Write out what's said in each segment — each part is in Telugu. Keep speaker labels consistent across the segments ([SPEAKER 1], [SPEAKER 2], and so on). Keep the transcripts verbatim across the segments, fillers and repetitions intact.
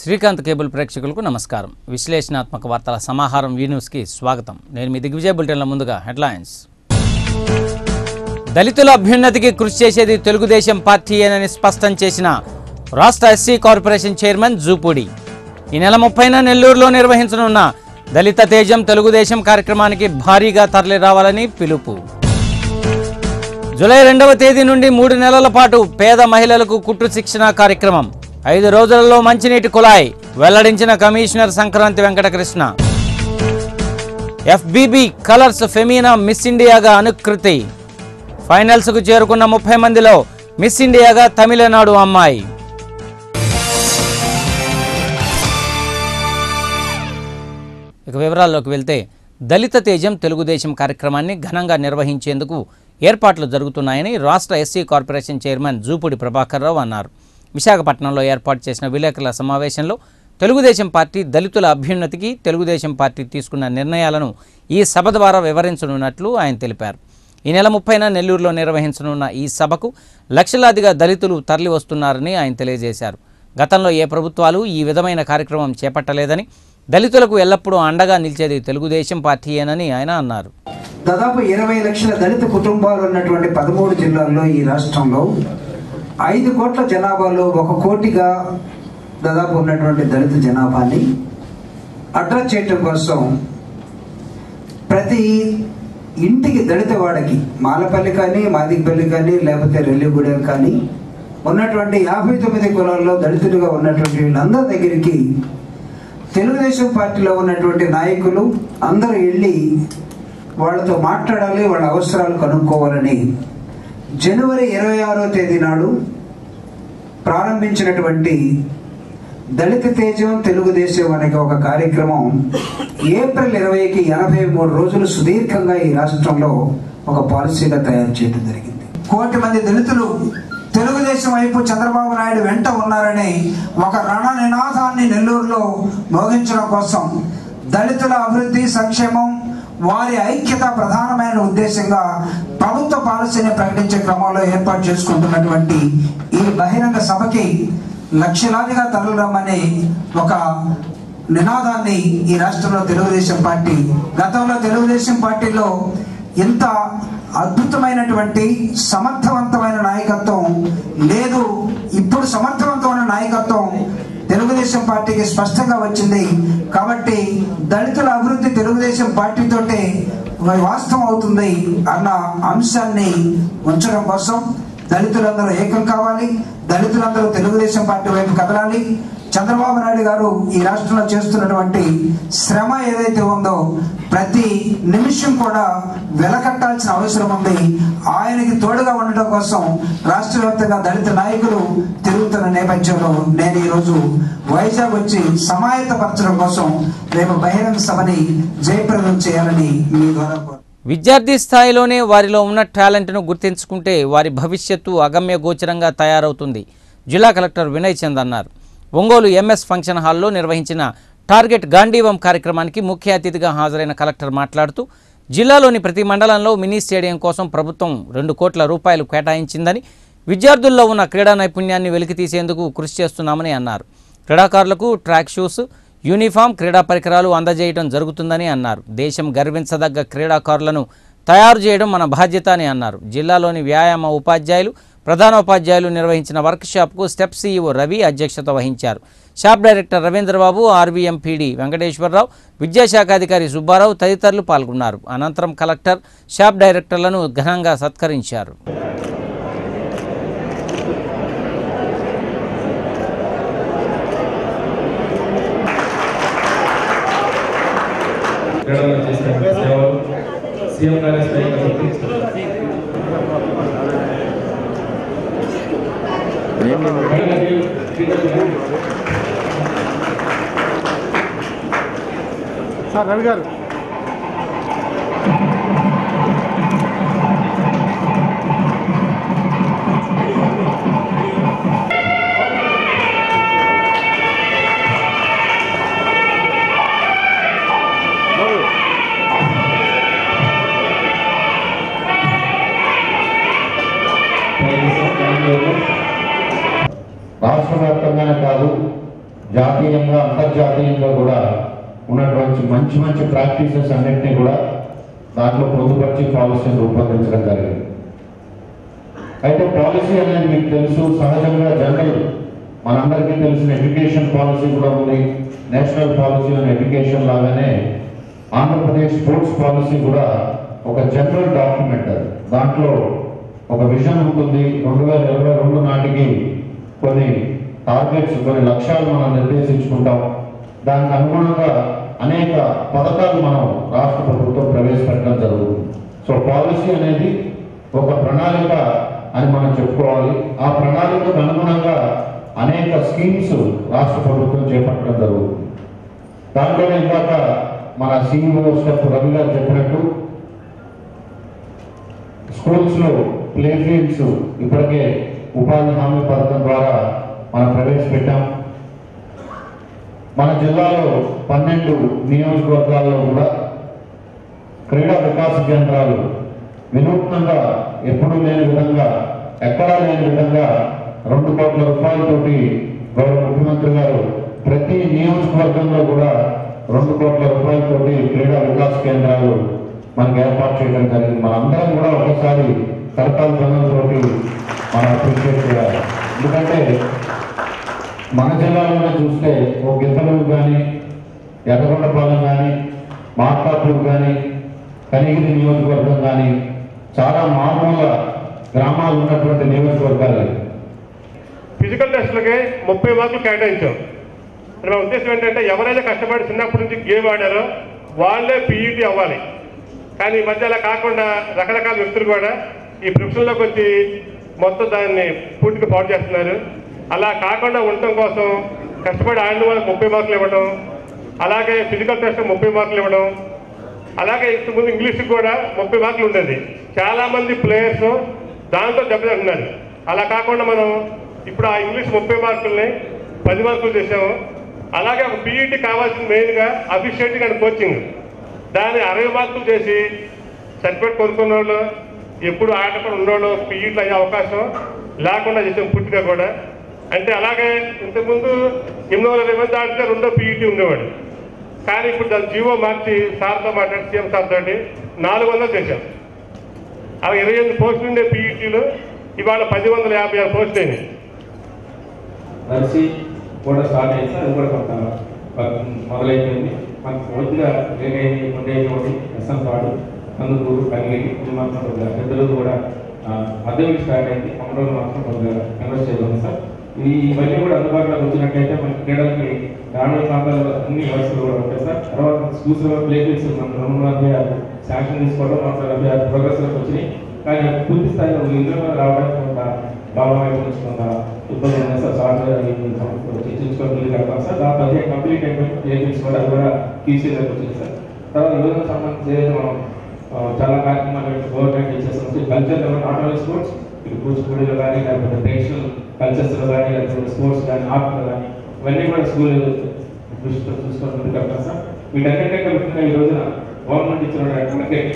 [SPEAKER 1] శ్రీకాంత్ కేబుల్ ప్రేక్షకులకు నమస్కారం. విశ్లేషణాత్మక వార్తల సమాహారం వి న్యూస్ కి స్వాగతం. నేను మీ దిగ్విజయ్. బులెటిన్ల ముందుగా హెడ్లైన్స్. దళితుల అభ్యున్నతికి కృషి చేసేది తెలుగుదేశం పార్టీయేనని స్పష్టం చేసిన రాష్ట్ర ఎస్సీ కార్పొరేషన్ చైర్మన్ జూపూడి. ఈ నెల ముప్పైన నెల్లూరులో నిర్వహించనున్న దళిత తేజం తెలుగుదేశం కార్యక్రమానికి భారీగా తరలి రావాలని పిలుపు. జూలై రెండవ తేదీ నుండి మూడు నెలల పాటు పేద మహిళలకు కుట్టు శిక్షణ కార్యక్రమం. ఐదు రోజులలో మంచినీటి కుళాయి వెల్లడించిన commissioner Sankranti Venkatakrishna. FBB colors Femina Miss ఇండియాగా అనుకృతి. ఫైనల్స్కు చేరుకున్న ముప్పై మందిలో మిస్ ఇండియాగా తమిళనాడు అమ్మాయి. ఇక వివరాల్లోకి వెళ్తే, దళిత తేజం తెలుగుదేశం కార్యక్రమాన్ని ఘనంగా నిర్వహించేందుకు ఏర్పాట్లు జరుగుతున్నాయని రాష్ట్ర SC corporation chairman Jupudi Prabhakar Rao అన్నారు. విశాఖపట్నంలో ఏర్పాటు చేసిన విలేకరుల సమావేశంలో తెలుగుదేశం పార్టీ దళితుల అభ్యున్నతికి తెలుగుదేశం పార్టీ తీసుకున్న నిర్ణయాలను ఈ సభ ద్వారా వివరించనున్నట్లు ఆయన తెలిపారు. ఈ నెల ముప్పైన నెల్లూరులో నిర్వహించనున్న ఈ సభకు లక్షలాదిగా దళితులు తరలి వస్తున్నారని ఆయన తెలియజేశారు. గతంలో ఏ ప్రభుత్వాలు ఈ విధమైన కార్యక్రమం చేపట్టలేదని, దళితులకు ఎల్లప్పుడూ అండగా నిలిచేది తెలుగుదేశం పార్టీయేనని ఆయన అన్నారు.
[SPEAKER 2] దాదాపు ఇరవై లక్షల దళిత కుటుంబాలు ఉన్నటువంటి పదమూడు జిల్లాల్లో ఈ రాష్ట్రంలో ఐదు కోట్ల జనాభాలో ఒక కోటిగా దాదాపు ఉన్నటువంటి దళిత జనాభాని అడ్రస్ చేయటం కోసం ప్రతి ఇంటికి దళిత వాడకి మాలపల్లి కానీ, మాదిగపల్లి కానీ, లేకపోతే రెల్లిగూడెం కానీ ఉన్నటువంటి యాభై తొమ్మిది కులాల్లో దళితులుగా ఉన్నటువంటి వీళ్ళందరి దగ్గరికి తెలుగుదేశం పార్టీలో ఉన్నటువంటి నాయకులు అందరూ వెళ్ళి వాళ్ళతో మాట్లాడాలి, వాళ్ళ అవసరాలు కనుక్కోవాలని జనవరి ఇరవై ఆరో తేదీ నాడు ప్రారంభించినటువంటి దళిత తేజం తెలుగుదేశం అనే ఒక కార్యక్రమం ఏప్రిల్ ఇరవైకి ఎనభై మూడు రోజులు సుదీర్ఘంగా ఈ రాష్ట్రంలో ఒక పాలసీగా తయారు చేయడం జరిగింది. కోటి మంది దళితులు తెలుగుదేశం వైపు చంద్రబాబు నాయుడు వెంట ఉన్నారని ఒక రణ నినాదాన్ని నెల్లూరులో మోగించడం కోసం దళితుల అభివృద్ధి, సంక్షేమం, వారి ఐక్యత ప్రధానమైన ఉద్దేశంగా ప్రభుత్వ పాలసీని ప్రకటించే క్రమంలో ఏర్పాటు చేసుకుంటున్నటువంటి ఈ బహిరంగ సభకి లక్షలాదిగా తరలిరమ్మని ఒక నినాదాన్ని ఈ రాష్ట్రంలో తెలుగుదేశం పార్టీ, గతంలో తెలుగుదేశం పార్టీలో ఇంత అద్భుతమైనటువంటి సమర్థవంతమైన నాయకత్వం లేదు. ఇప్పుడు సమర్థవంతమైన నాయకత్వం తెలుగుదేశం పార్టీకి స్పష్టంగా వచ్చింది. కాబట్టి దళితుల అభివృద్ధి తెలుగుదేశం పార్టీతోటే వాస్తవం అవుతుంది అన్న అంశాన్ని ఉంచడం కోసం దళితులందరూ ఏకం కావాలి, దళితులందరూ తెలుగుదేశం పార్టీ వైపు కదలాలి. చంద్రబాబు నాయుడు గారు ఈ రాష్ట్రంలో చేస్తున్నటువంటి శ్రమ ఏదైతే ఉందో ప్రతి నిమిషం కూడా వెలకట్టాల్సిన అవసరం ఉంది. ఆయనకి తోడుగా ఉండటం కోసం రాష్ట్ర వ్యాప్తంగా దళిత నాయకులు తిరుగుతున్న నేపథ్యంలో నేను ఈరోజు వైజాగ్ వచ్చి సమాయత్తపరచడం కోసం రేపు బహిరంగ సభని జయప్రదం చేయాలని మీ ద్వారా.
[SPEAKER 1] విద్యార్థి స్థాయిలోనే వారిలో ఉన్న టాలెంట్ను గుర్తించుకుంటే వారి భవిష్యత్తు అగమ్య గోచరంగా తయారవుతుంది, జిల్లా కలెక్టర్ వినయ్ చంద్ అన్నారు. ఒంగోలు ఎంఎస్ ఫంక్షన్ హాల్లో నిర్వహించిన టార్గెట్ గాంధీవం కార్యక్రమానికి ముఖ్య అతిథిగా హాజరైన కలెక్టర్ మాట్లాడుతూ, జిల్లాలోని ప్రతి మండలంలో మినీ స్టేడియం కోసం ప్రభుత్వం రెండు కోట్ల రూపాయలు కేటాయించిందని, విద్యార్థుల్లో ఉన్న క్రీడా నైపుణ్యాన్ని వెలికితీసేందుకు కృషి చేస్తున్నామని అన్నారు. క్రీడాకారులకు ట్రాక్ షూస్, యూనిఫామ్, క్రీడా పరికరాలు అందజేయడం జరుగుతుందని అన్నారు. దేశం గర్వించదగ్గ క్రీడాకారులను తయారు చేయడం మన బాధ్యత అని అన్నారు. జిల్లాలోని వ్యాయామ ఉపాధ్యాయులు, ప్రధానోపాధ్యాయులు నిర్వహించిన వర్క్షాప్కు స్టెప్ సీఈఓ రవి అధ్యక్షత వహించారు. Shop director Ravindrababu, RVMPD Venkateswararao, విద్యాశాఖాధికారి సుబ్బారావు తదితరులు పాల్గొన్నారు. అనంతరం కలెక్టర్ షాప్ డైరెక్టర్లను ఘనంగా సత్కరించారు.
[SPEAKER 3] సార్ రవి గారు
[SPEAKER 4] రాష్ట్ర వ్యాప్తంగానే కాదు
[SPEAKER 3] జాతీయంగా అంతర్జాతీయంగా కూడా ఉన్నటువంటి మంచి మంచి ప్రాక్టీసెస్ అన్నింటినీ కూడా దాంట్లో పొందుపరిచి పాలసీని రూపొందించడం జరిగింది. అయితే పాలసీ అనేది మీకు తెలుసు, సహజంగా జనరల్ మనందరికీ తెలిసిన ఎడ్యుకేషన్ పాలసీ కూడా ఉంది. నేషనల్ పాలసీ ఆన్ ఎడ్యుకేషన్ లాగానే ఆంధ్రప్రదేశ్ స్పోర్ట్స్ పాలసీ కూడా ఒక జనరల్ డాక్యుమెంట్. అది దాంట్లో ఒక విజన్ ఉంటుంది. రెండు వేల ఇరవై రెండు నాటికి కొన్ని టార్గెట్స్, కొన్ని లక్ష్యాలు మనం నిర్దేశించుకుంటాం. దానికి అనుగుణంగా అనేక పథకాలు మనం రాష్ట్ర ప్రభుత్వం ప్రవేశపెట్టడం జరుగుతుంది. సో పాలసీ అనేది ఒక ప్రణాళిక అని మనం చెప్పుకోవాలి. ఆ ప్రణాళికకు అనుగుణంగా అనేక స్కీమ్స్ రాష్ట్ర ప్రభుత్వం చేపట్టడం జరుగుతుంది. దాంట్లోనే ఇందాక మన సీఈఓ స్టెప్ రవి గారు చెప్పినట్టు స్కూల్స్లో ప్లే ఫీల్డ్స్ ఇప్పటికే ఉపాధి హామీ పథకం ద్వారా మనం ప్రవేశపెట్టాం. మన జిల్లాలో పన్నెండు నియోజకవర్గాల్లో కూడా క్రీడా వికాస కేంద్రాలు వినూత్నంగా ఎప్పుడూ లేని విధంగా, ఎక్కడా లేని విధంగా రెండు కోట్ల రూపాయలతోటి గౌరవ ముఖ్యమంత్రి గారు ప్రతి నియోజకవర్గంలో కూడా రెండు కోట్ల రూపాయలతోటి క్రీడా వికాస కేంద్రాలు మనకు ఏర్పాటు చేయడం జరిగింది. మనందరం కూడా ఒకసారి కరతాల ధ్వనులతోటి మనం అప్రిషియేట్ చేయాలి. ఎందుకంటే మన జిల్లాలోనే చూస్తే ఓ గిద్దలూరు కానీ, ఎర్రగొండపాలెం కానీ, మార్కాపూర్ కానీ, కనిగిరి నియోజకవర్గం కానీ చాలా మామూలు గ్రామాలు ఉన్నటువంటి నియోజకవర్గాలు.
[SPEAKER 4] ఫిజికల్ టెస్ట్లకి ముప్పై మార్కులు కేటాయించాం. నా ఉద్దేశం ఏంటంటే ఎవరైతే కష్టపడి చిన్నప్పటి నుంచి గేమ్ ఆడారో వాళ్ళే పీఈటీ అవ్వాలి. కానీ ఈ మధ్య అలా కాకుండా రకరకాల వ్యక్తులు కూడా ఈ ప్రొఫెషన్లోకి వచ్చి మొత్తం దాన్ని పూర్తిగా పాటు చేస్తున్నారు. అలా కాకుండా ఉండటం కోసం కష్టపడి ఆడిన వాళ్ళకి ముప్పై మార్కులు ఇవ్వడం, అలాగే ఫిజికల్ టెస్ట్ ముప్పై మార్కులు ఇవ్వడం, అలాగే ఇంతకుముందు ఇంగ్లీష్కి కూడా ముప్పై మార్కులు ఉండేది. చాలామంది ప్లేయర్స్ దాంతో దెబ్బతింటున్నారు. అలా కాకుండా మనం ఇప్పుడు ఆ ఇంగ్లీష్ ముప్పై మార్కుల్ని పది మార్కులు చేసాము. అలాగే ఒక పీఈటీ కావాల్సిన మెయిన్గా అఫిషియేటింగ్ అండ్ కోచింగ్, దాన్ని అరవై మార్కులు చేసి సర్టిఫికేట్ కొనుక్కున్న వాళ్ళు, ఎప్పుడు ఆటపడి ఉన్నవాళ్ళు పీఈటీలు అయ్యే అవకాశం లేకుండా చేసాం పూర్తిగా కూడా. అంటే అలాగే ఇంతకుముందు ఎనిమిది వందల ఇరవై మంది ఆడితే రెండో పీఈటీ ఉండేవాడు. కానీ ఇప్పుడు దాని జీవో మార్చి సార్తో మాట్లాడి సీఎం సార్ తోటి నాలుగు వందలు చేశాం. అలా ఇరవై ఎనిమిది పోస్టులు ఉండే పీఈటీలు ఇవాళ పది వందల యాభై ఆరు పోస్టులు అయినాయి.
[SPEAKER 5] నర్సీ కూడా స్టార్ట్ అయింది సార్. అది కూడా కొంత మొదలైపోయింది. మనకు పూర్తిగా రేగైంది ఉండేటువంటి ఎస్ఎన్ పాడు, కందుకూరు, కనిగిరి, ఇది మాత్రం కొద్దిగా పెద్దలు కూడా మధ్యలో స్టార్ట్ అయింది. అమరోజు మాత్రం కొద్దిగా ఇన్వెస్ట్ చేయగలం సార్. ఇది ఇవన్నీ కూడా అందుబాటులోకి వచ్చినట్టయితే మనకి క్రీడలకి గ్రామీణ ప్రాంతాల్లో అన్ని వ్యవస్థలు కూడా ఉంటాయి సార్. తర్వాత స్కూల్స్లో ప్లే ఫీల్డ్స్ మన రెండు వందల యాభై శాంక్షన్ తీసుకోవడం, నూట యాభై ఆరు ప్రోగ్రెస్లోకి వచ్చినాయి. కానీ పూర్తి స్థాయిలో ఇందులో రావడానికి కొంత భావం నుంచి కొంత ఇబ్బంది ఉన్నాయి సార్. సాఫ్ట్వేర్ చర్చించుకొని ముందుకు వెళ్తాం సార్. దాంట్లో అదే కంప్లీట్ అయిపోయి ప్లే ఫీల్డ్స్ కూడా అది కూడా తీసేదానికి వచ్చింది సార్. తర్వాత యువతకు సంబంధించి ఏదైతే మనం చాలా కార్యక్రమాలు గవర్నమెంట్ ఇచ్చేసి కల్చర్ నాట్ ఓన్లీ స్పోర్ట్స్, ఇప్పుడు కూచిపూడిలో కానీ, లేకపోతే ట్రెడిషనల్ కల్చర్స్లో కానీ, లేకపోతే స్పోర్ట్స్ కానీ, ఆర్ట్లో కానీ ఇవన్నీ కూడా స్కూల్ దృష్టితో చూసుకొని ముందుకు వెళ్తాం సార్. వీటన్నింటికంటే ముఖ్యంగా ఈ రోజున గవర్నమెంట్ ఇచ్చిన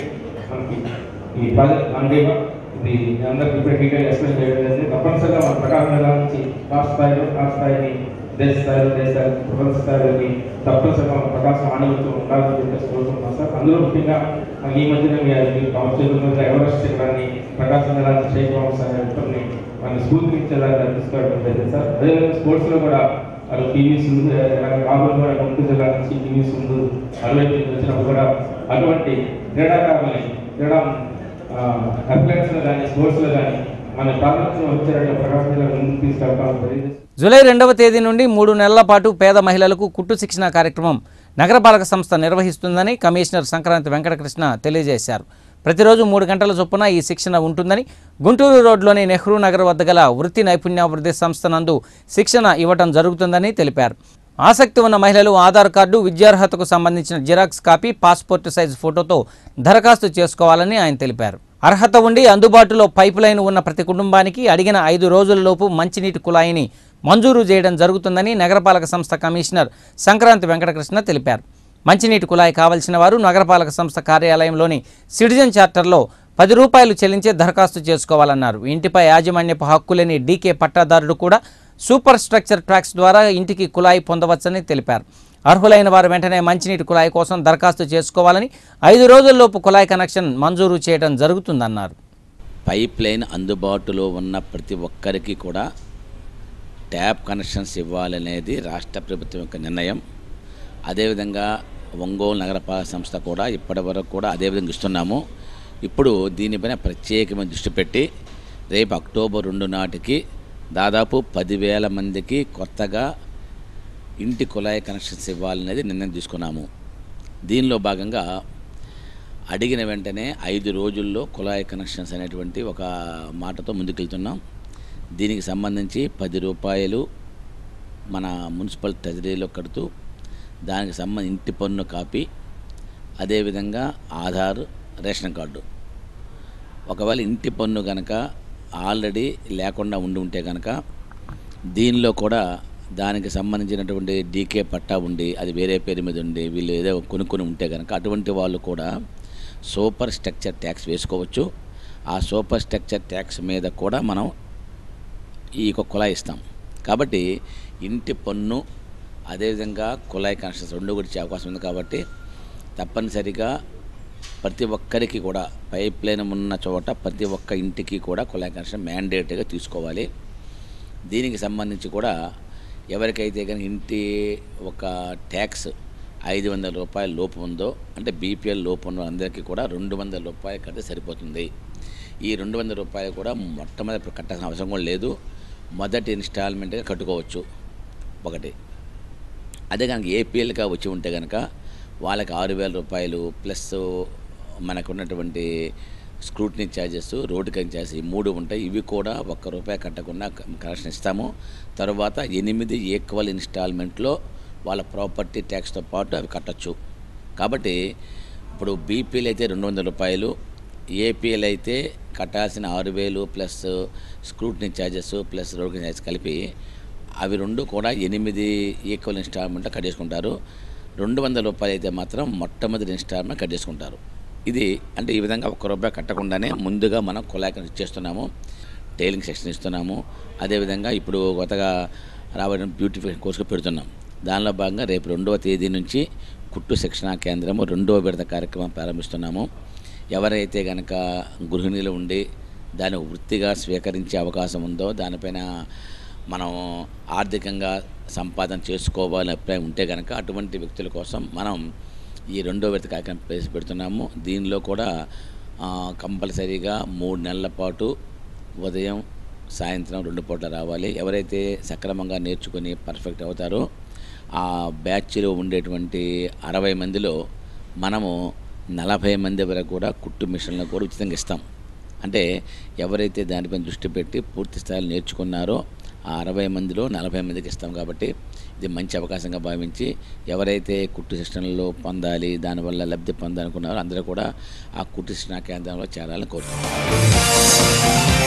[SPEAKER 5] మనకి ఈ ప్రాజెక్ట్ అందేవా ఇది అందరికి ఇప్పుడే డీటెయిల్ ఎక్స్ప్లెయిన్ చేయడం జరిగింది. తప్పనిసరిగా మన ప్రకాశం జిల్లా నుంచి రాష్ట్ర స్థాయిలో, రాష్ట్ర స్థాయిని దేశ స్థాయిలో, దేశ స్థాయి ప్రపంచ స్థాయిలోని తప్పనిసరిగా మన ప్రకాశం ఆనందిస్తూ ఉండాలని చెప్పేసి కోరుకుంటున్నాం సార్. అందులో ముఖ్యంగా ఈ మధ్యన మీరు కావచ్చు ఎవరెస్ట్ శిఖరాన్ని ప్రకాశం జిల్లా షేక్ మహమ్మద్ అనే వ్యక్తుల్ని మన స్ఫూర్తినిచ్చేలాగా తీసుకోవడం జరిగింది సార్. అదేవిధంగా స్పోర్ట్స్లో కూడా వాళ్ళు టీవీ ముందు రాబోయే కూడా గుంటూరు జిల్లా నుంచి టీవీ ముందు అరవై వచ్చినప్పుడు కూడా అటువంటి క్రీడాకారులని, క్రీడా అథ్లెట్స్లో కానీ, స్పోర్ట్స్లో కానీ మన ప్రాంతంలో వచ్చారంటే ప్రకాశం జిల్లా ముందుకు తీసుకెళ్తాం జరిగింది.
[SPEAKER 1] జూలై రెండవ తేదీ నుండి మూడు నెలల పాటు పేద మహిళలకు కుట్టు శిక్షణ కార్యక్రమం నగరపాలక సంస్థ నిర్వహిస్తుందని కమిషనర్ సంక్రాంతి వెంకటకృష్ణ తెలియజేశారు. ప్రతిరోజు మూడు గంటల చొప్పున ఈ శిక్షణ ఉంటుందని, గుంటూరు రోడ్లోని నెహ్రూ నగర్ వద్ద గల వృత్తి నైపుణ్యాభివృద్ధి సంస్థ నందు శిక్షణ ఇవ్వటం జరుగుతుందని తెలిపారు. ఆసక్తి ఉన్న మహిళలు ఆధార్ కార్డు, విద్యార్హతకు సంబంధించిన జిరాక్స్ కాపీ, పాస్పోర్ట్ సైజు ఫోటోతో దరఖాస్తు చేసుకోవాలని ఆయన తెలిపారు. అర్హత ఉండి అందుబాటులో పైపు లైన్ ఉన్న ప్రతి కుటుంబానికి అడిగిన ఐదు రోజులలోపు మంచినీటి కుళాయిని మంజూరు చేయడం జరుగుతుందని నగరపాలక సంస్థ కమిషనర్ సంక్రాంతి వెంకటకృష్ణ తెలిపారు. మంచినీటి కుళాయి కావలసిన వారు నగరపాలక సంస్థ కార్యాలయంలోని సిటిజన్ చార్టర్లో పది రూపాయలు చెల్లించే దరఖాస్తు చేసుకోవాలన్నారు. ఇంటిపై యాజమాన్యపు హక్కు లేని డీకే పట్టాదారుడు కూడా సూపర్ స్ట్రక్చర్ ట్రాక్స్ ద్వారా ఇంటికి కుళాయి పొందవచ్చని తెలిపారు. అర్హులైన వారు వెంటనే మంచినీటి కుళాయి కోసం దరఖాస్తు చేసుకోవాలని, ఐదు రోజుల్లోపు కుళాయి కనెక్షన్ మంజూరు చేయడం జరుగుతుందన్నారు.
[SPEAKER 6] పైప్ లైన్ అందుబాటులో ఉన్న ప్రతి ఒక్కరికి కూడా ట్యాప్ కనెక్షన్స్ ఇవ్వాలనేది రాష్ట్ర ప్రభుత్వం యొక్క నిర్ణయం. అదేవిధంగా ఒంగోలు నగరపాలక సంస్థ కూడా ఇప్పటి వరకు కూడా అదేవిధంగా ఇస్తున్నాము. ఇప్పుడు దీనిపైన ప్రత్యేకమైన దృష్టి పెట్టి రేపు అక్టోబర్ రెండు నాటికి దాదాపు పదివేల మందికి కొత్తగా ఇంటి కుళాయి కనెక్షన్స్ ఇవ్వాలనేది నిర్ణయం తీసుకున్నాము. దీనిలో భాగంగా అడిగిన వెంటనే ఐదు రోజుల్లో కుళాయి కనెక్షన్స్ అనేటువంటి ఒక మాటతో ముందుకెళ్తున్నాం. దీనికి సంబంధించి పది రూపాయలు మన మున్సిపల్ ట్రెజరీలో కడుతూ దానికి సంబంధించి ఇంటి పన్ను కాపీ, అదేవిధంగా ఆధార్, రేషన్ కార్డు. ఒకవేళ ఇంటి పన్ను కనుక ఆల్రెడీ లేకుండా ఉండి ఉంటే కనుక దీనిలో కూడా దానికి సంబంధించినటువంటి డీకే పట్టా ఉండి అది వేరే పేరు మీద ఉండి వీళ్ళు ఏదో కొనుక్కొని ఉంటే కనుక అటువంటి వాళ్ళు కూడా సూపర్ స్ట్రక్చర్ ట్యాక్స్ వేసుకోవచ్చు. ఆ సూపర్ స్ట్రక్చర్ ట్యాక్స్ మీద కూడా మనం ఈ కుళాయి ఇస్తాం. కాబట్టి ఇంటి పన్ను అదేవిధంగా కుళాయి కనెక్షన్స్ రెండు కూడా ఇచ్చే అవకాశం ఉంది. కాబట్టి తప్పనిసరిగా ప్రతి ఒక్కరికి కూడా పైప్ లైన్ ఉన్న చోట ప్రతి ఒక్క ఇంటికి కూడా కుళాయి కనెక్షన్ మ్యాండేటరీగా తీసుకోవాలి. దీనికి సంబంధించి కూడా ఎవరికైతే కానీ ఇంటి ఒక ట్యాక్స్ ఐదు వందల రూపాయల లోపు ఉందో, అంటే బీపీఎల్ లోపు ఉన్న అందరికీ కూడా రెండు వందల రూపాయలు కడితే సరిపోతుంది. ఈ రెండు వందల రూపాయలు కూడా మొట్టమొదటి కట్టాల్సిన అవసరం కూడా లేదు. మొదటి ఇన్స్టాల్మెంట్గా కట్టుకోవచ్చు ఒకటి. అదే కనుక ఏపీఎల్గా వచ్చి ఉంటే కనుక వాళ్ళకి ఆరు వేల రూపాయలు ప్లస్ మనకు ఉన్నటువంటి స్క్రూటినీ ఛార్జెస్, రోడ్డు ఛార్జెస్ ఈ మూడు ఉంటాయి. ఇవి కూడా ఒక్క రూపాయి కట్టకుండా కనెక్షన్ ఇస్తాము. తర్వాత ఎనిమిది ఈక్వల్ ఇన్స్టాల్మెంట్లో వాళ్ళ ప్రాపర్టీ ట్యాక్స్తో పాటు అవి కట్టచ్చు. కాబట్టి ఇప్పుడు బీపీఎల్ అయితే రెండు వందల రూపాయలు, ఏపీఎల్ అయితే కట్టాల్సిన ఆరు వేలు plus scrutiny charges plus road charges కలిపి అవి రెండు కూడా ఎనిమిది ఈక్వల్ ఇన్స్టాల్మెంట్లో కట్ చేసుకుంటారు. రెండు వందల రూపాయలు అయితే మాత్రం మొట్టమొదటి ఇన్స్టాల్మెంట్ కట్ చేసుకుంటారు. ఇది అంటే ఈ విధంగా ఒక్క రూపాయి కట్టకుండానే ముందుగా మనం కుళాయి కనెక్షన్ ఇచ్చేస్తున్నాము, టైలింగ్ సెక్షన్ ఇస్తున్నాము. అదేవిధంగా ఇప్పుడు కొత్తగా రాబోయే బ్యూటిఫికేషన్ కోర్సుకు పెడుతున్నాం. దానిలో భాగంగా రేపు రెండవ తేదీ నుంచి కుట్టు శిక్షణా కేంద్రము రెండవ విడత కార్యక్రమం ప్రారంభిస్తున్నాము. ఎవరైతే కనుక గృహిణీలు ఉండి దాన్ని వృత్తిగా స్వీకరించే అవకాశం ఉందో, దానిపైన మనం ఆర్థికంగా సంపాదన చేసుకోవాలని అభిప్రాయం ఉంటే కనుక అటువంటి వ్యక్తుల కోసం మనం ఈ రెండో విడత కార్యక్రమం ప్రవేశపెడుతున్నాము. దీనిలో కూడా కంపల్సరీగా మూడు నెలల పాటు ఉదయం సాయంత్రం రెండు పూటలు రావాలి. ఎవరైతే సక్రమంగా నేర్చుకుని పర్ఫెక్ట్ అవుతారో ఆ బ్యాచ్లో ఉండేటువంటి అరవై మందిలో మనము నలభై మంది వరకు కూడా కుట్టు మిషన్లు కూడా ఉచితంగా ఇస్తాం. అంటే ఎవరైతే దానిపైన దృష్టి పెట్టి పూర్తి స్థాయిలో నేర్చుకున్నారో ఆ అరవై మందిలో నలభై మందికి ఇస్తాం. కాబట్టి ఇది మంచి అవకాశంగా భావించి ఎవరైతే కుట్టు శిక్షణలో పొందాలి, దానివల్ల లబ్ధి పొందాలనుకున్నారో అందరూ కూడా ఆ కుట్టు శిక్షణా కేంద్రంలో చేరాలని కోరుతున్నాం.